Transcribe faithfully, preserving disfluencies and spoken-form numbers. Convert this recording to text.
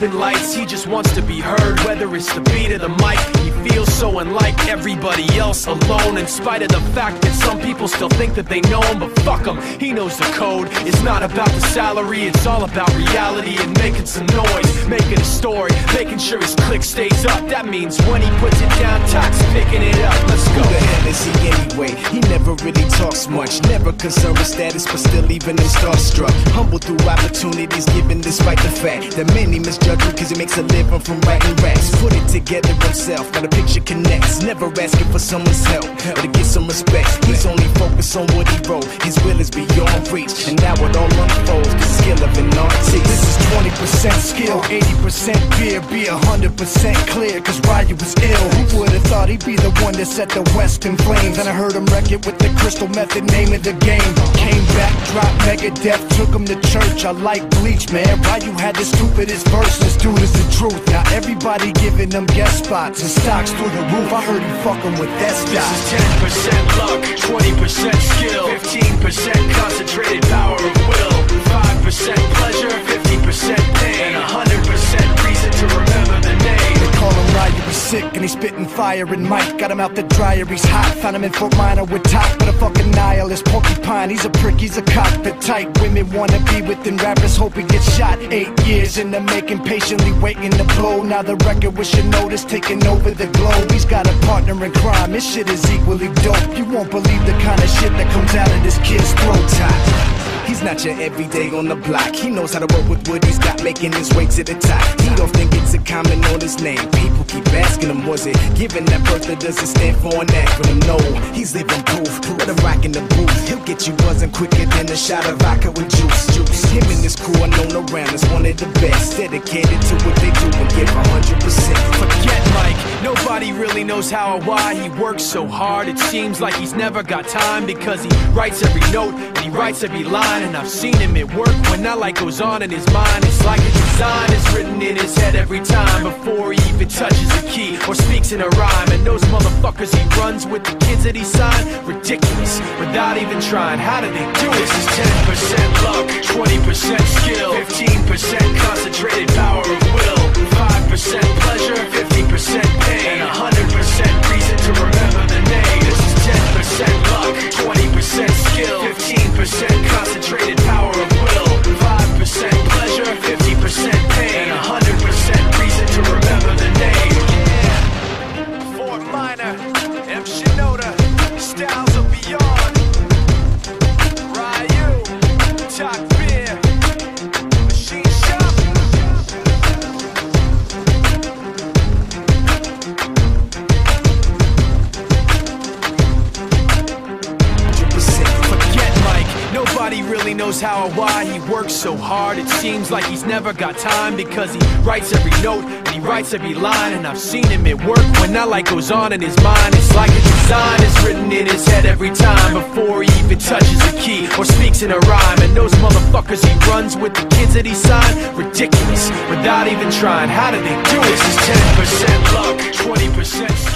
flipping lights, he just wants to be heard. Whether it's the beat or the mic, he feels so unlike everybody else, alone. In spite of the fact that some people still think that they know him, but fuck him, he knows the code. It's not about the salary, it's all about reality and making some noise, making a story, making sure his click stays up. That means when he puts it down, Tox picking it up. Let's go. Who the hell is he anyway? He never really talks much, never concerned with status, but still even him starstruck. Humble through opportunities given despite the fact that many misjudge him cause he makes a living from writing raps. Put it together himself, now the picture connects. Never asking for someone's help or to get some respect. He's only focused on what he wrote. His will is beyond reach, and now it all unfolds. The skill of an artist. This is twenty percent skill, eighty percent fear. Be a hundred percent clear, cause Ryu was ill. Who would've thought he'd be the one that set the West in flames? And I heard him wreck it with the Crystal Method, name of the game. Came back, dropped Megadeth, took him to church. I like Bleach, man. Ryu had the stupidest verse. This dude is the truth. Now everybody giving them guest spots and stocks through the roof. I heard he fucking with that stock. This is ten percent luck, twenty percent skill, fifteen percent concentrated power of will, five percent pleasure, fifty percent pain, and one hundred percent reason to remember the name. They call him Ryu, he's sick and he's spitting fire. And Mike got him out the dryer, he's hot. Found him in Fort Minor with top, but a fucking nihilist porcupine. He's a prick, he's a cockpit type. Women wanna be with him, rappers hope he gets shot. Eight years in the making, patiently waiting to blow. Now the record with your notice taking over the globe. He's got a partner in crime, this shit is equally dope. You won't believe the kind of shit that comes out of this kid's throat. He's not your everyday on the block. He knows how to work with what he's got, making his way to the top. He don't think it's a comment on his name. People keep asking him, was it given that birth that doesn't stand for an acronym? No, he's living proof. Let him rock in the booth. He'll get you buzzing quicker than a shot of vodka with juice. Juice. Him and his crew are known around as one of the best, dedicated to what they do and give one hundred percent. Forget Mike, nobody really knows how or why he works so hard. It seems like he's never got time, because he writes every note and he writes every line. And I've seen him at work when that light goes on in his mind. It's like a design is written in his head every time, before he even touches a key or speaks in a rhyme. And those motherfuckers he runs with, the kids that he signed, ridiculous, without even trying. How do they do it? This is ten percent luck, twenty percent skill, fifteen percent concentrated power of will, five percent pleasure, fifty percent pain, and one hundred percent reason to remember the name. This is ten percent luck, twenty percent skill, fifteen percent concentrated power of will, five percent pleasure, fifty percent pain, and one hundred percent reason to remember the name. Yeah. Fort Minor, M. Shinoda, Styles of Beyond, Ryu, Talk Beer, Machine Shop. Nobody really knows how or why he works so hard. It seems like he's never got time, because he writes every note and he writes every line. And I've seen him at work when that light goes on in his mind. It's like a design is written in his head every time, before he even touches a key or speaks in a rhyme. And those motherfuckers he runs with, the kids that he signed, ridiculous, without even trying. How do they do it? This is ten percent luck, twenty percent